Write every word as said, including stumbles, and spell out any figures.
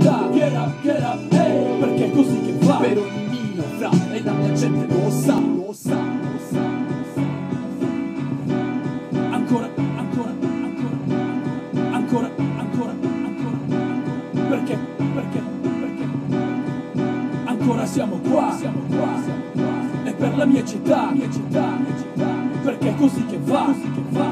città. Get up, get up, hey, perché è così che va per ogni mio fra, e la mia gente lo sa, lo sa, lo sa. Ancora, ancora, ancora, ancora, ancora, ancora, perché, perché, perché, ancora siamo qua, siamo qua, siamo qua, e per la mia città, mia città, mia città, perché è così che va, così che va.